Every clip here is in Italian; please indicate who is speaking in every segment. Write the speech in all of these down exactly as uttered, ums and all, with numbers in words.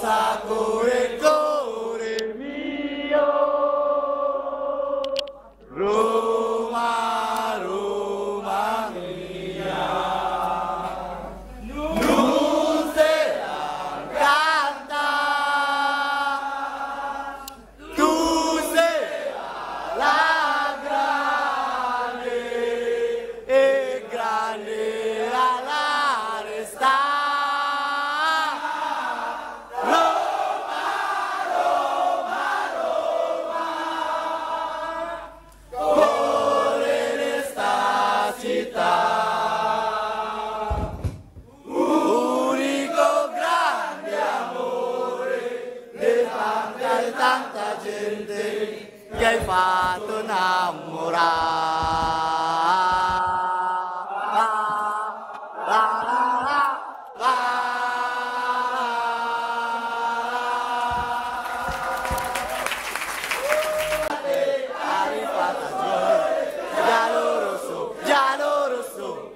Speaker 1: rosa correttore mio, Roma, Roma mia, non se la canta, tu sei la grande e grande alla resta. Unico grande amore di tanta e tanta gente che hai fatto innamorare. La, la, la, la. Hai fatto giallo rosso, giallo rosso.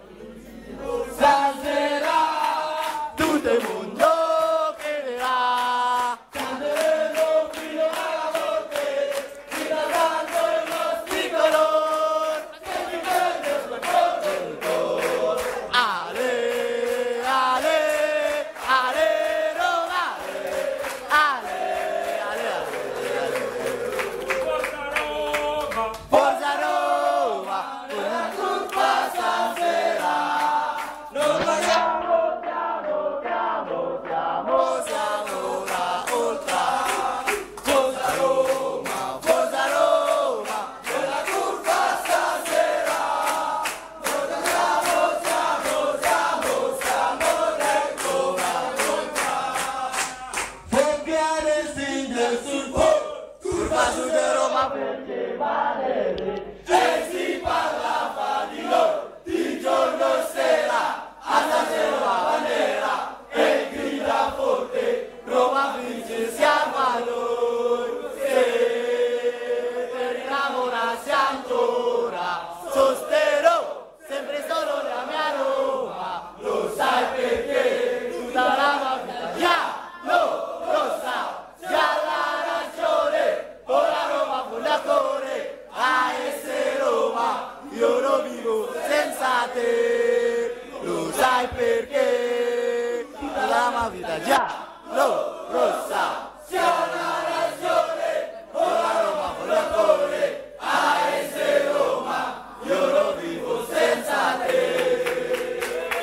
Speaker 1: Stasera tutto il mondo crederà, canteremo fino alla morte, fino a tanto i nostri colori, che mi prende sul cuore. Ale, ale, ale, Roma, ale, ale, ale, ale. Forza Roma, forza Roma, una curva stasera. Non vogliamo, siamo, siamo, siamo, siamo ora oltre. Forza Roma, forza Roma, nella curva stasera. Non vogliamo, siamo, siamo, siamo ancora oltre. Pompiere stringe sul po', curva su di Roma perché vale e si parla fra di loro di giorno e sera. Alzate la bandiera e grida forte, Roma vince, siamo a noi. Se per innamorarsi ancora, sosterrò sempre solo la mia Roma. Lo sai perché tutta la mia vita no, lo sa, già la ragione, ora Roma fondatore, a essere Roma, io non vivo senza te. Lo sai perché tutta la mia vita già lo rossa, sia la ragione, ora Roma fondatore, a essere Roma, io non vivo senza te.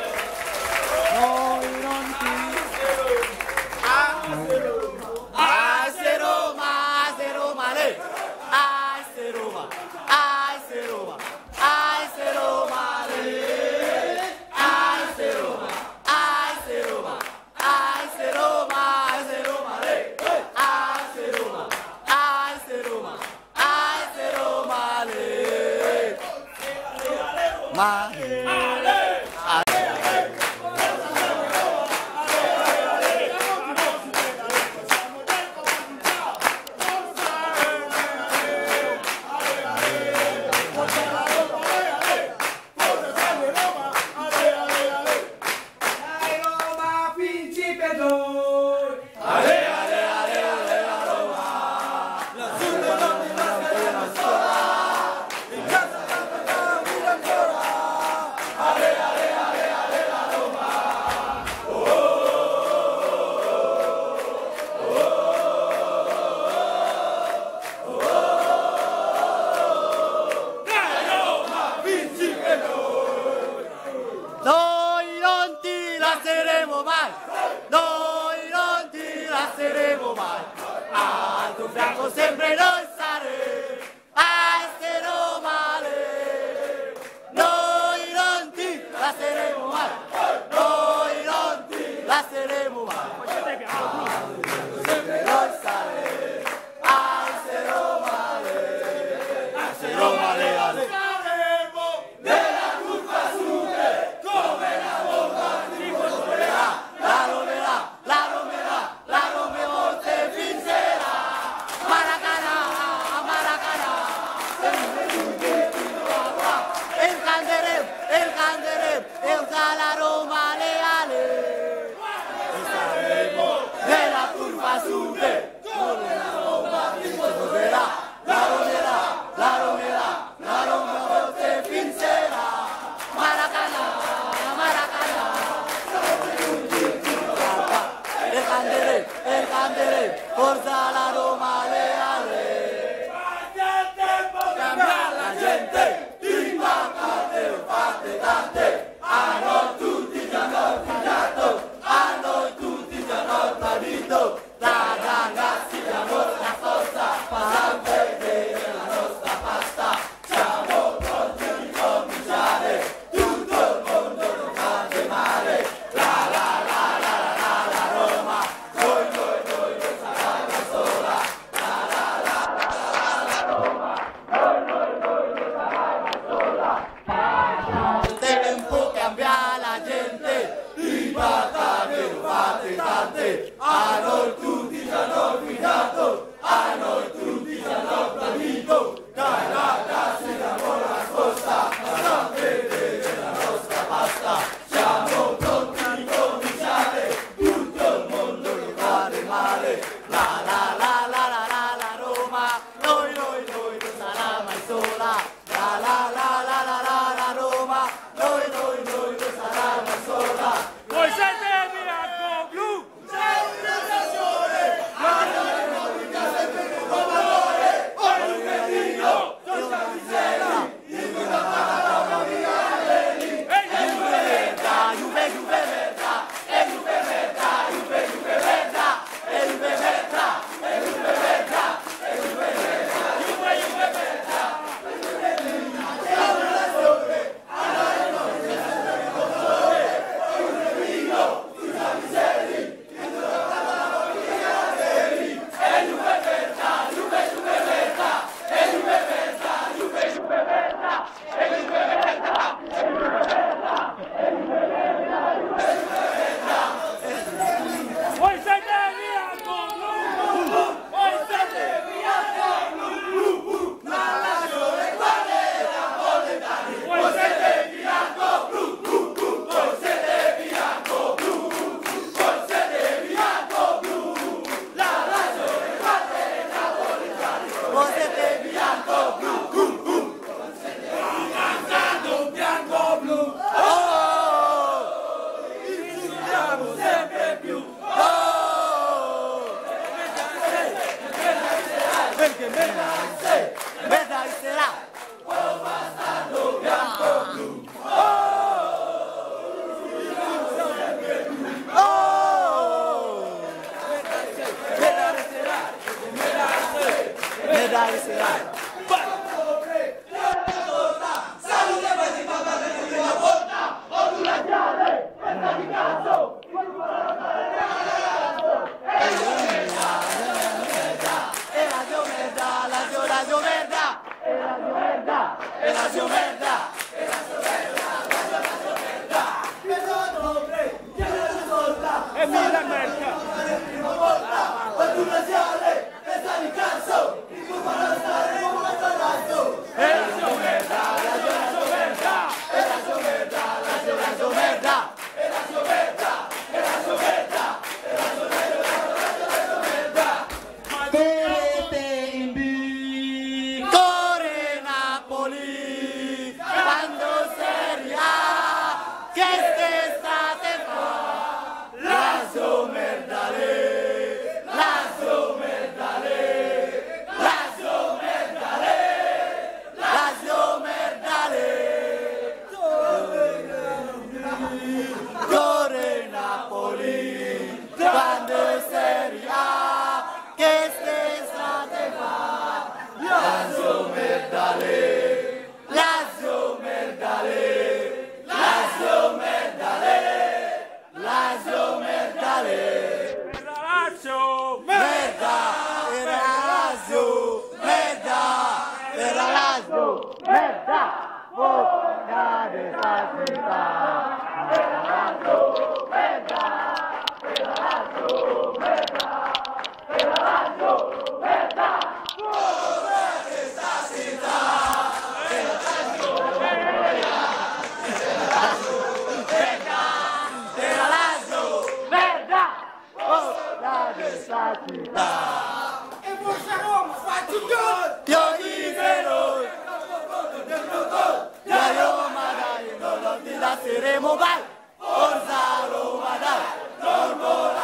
Speaker 1: Noi non ti a essere Roma, a essere Roma, lei, a essere Roma, a essere Roma, a essere Roma, lei. Ma noi non ti lasceremo mai, noi non ti lasceremo mai, al tuo fianco sempre noi saremo, a essere Roma, noi non ti lasceremo mai, noi non ti lasceremo mai, al tuo fianco sempre noi saremo, a essere Roma, a essere Roma, ale. La Romera, la Romera, te vincerà, Maracana. candele, el candele, forza la Roma leale. Cambia la gente, impactate, fate tante, a noi tutti ci hanno fidato, a noi tutti ci hanno tradito, da ragazzi diamo la forza, fa vedere la nostra pasta, siamo pronti di cominciare, tutto il mondo non fate male, la la la la la la la Roma, noi noi noi non sarà mai sola, la la la la la la la Roma, noi noi noi non sarà mai sola. Il tempo cambia la gente, i battaglie fate tante, a noi tutti ci hanno fidato, a noi tutti ci hanno tradito, dai ragazzi diamo la risposta, fa vedere la nostra pasta, siamo pronti di cominciare, tutto il mondo non fare male, la la la la la la la Roma, noi noi noi non sarà mai sola, la la la la la la la Roma, noi noi noi non sarà mai sola.
Speaker 2: Voi siete bianco-blu!
Speaker 1: C'è una nazione, ma noi non mi piace più un valore, ogni pedino, tutta miseria, in una parola di Aleni, e Juve merda, Juve Juve merda, e Juve merda, Juve Juve merda, e Juve merda, e Juve merda, e Juve merda, Juve Juve merda, c'è una nazione, ma noi non mi piace più un valore, ogni pedino, tutta miseria, in una parola di Aleni, e Juve merda, Juve Juve merda, e Juve merda, Juve Juve merda, e Juve merda, e Juve merda, e Juve merda, Juve Juve merda.
Speaker 2: Voi siete bianco-blu! Voi siete
Speaker 1: bianco-blu, la nazione qual è napoletani? Voi siete bianco-blu, voi siete bianco-blu, voi siete bianco-blu, la nazione qual è napoletani? Voi siete bianco-blu, cantando bianco-blu, oh, insultiamo sempre più, oh, perché me la sei, me la sarà, oh, bastardo bianco-blu, oh, oh, me la resterà, me la sei, me la resterà. Salute per di papà per di una volta, o tu la chiave, questa di cazzo, e la zio merda, la zio la zio merda, e la zio merda, e la zio merda, e la zio merda, la zio la zio merda, che sono tre, che la solta,
Speaker 2: E mille merda!
Speaker 1: per prima volta, o tu la chiave, questa di cazzo, in cui farà stare un mazzarazzo, e la zio merda, la zio la zio merda, e la zio merda, la zio la zio merda, e la zio merda, e la zio merda, e la zio merda, la zio la zio merda. Correte in B, corre Napoli, quando Serie A, che estate fa, Lazio merdale, Lazio merdale, Lazio merdale, Lazio merdale, corre Napoli, quando Serie A, che estate fa, Lazio merdale, Lazio merdale, Lazio merdale, Lazio merdale,
Speaker 2: Per la Lazio!
Speaker 1: merda, era Lazio, merda, era Lazio, merda, vota della città, era Lazio, merda, era Lazio, merda, era Lazio, merda, vota questa città, era Lazio, merda, era Lazio, merda, vota questa città.
Speaker 3: E forza Roma, fatti i gol!
Speaker 1: Io dico, la Roma dai, non ti lasceremo mai, forza Roma dai, non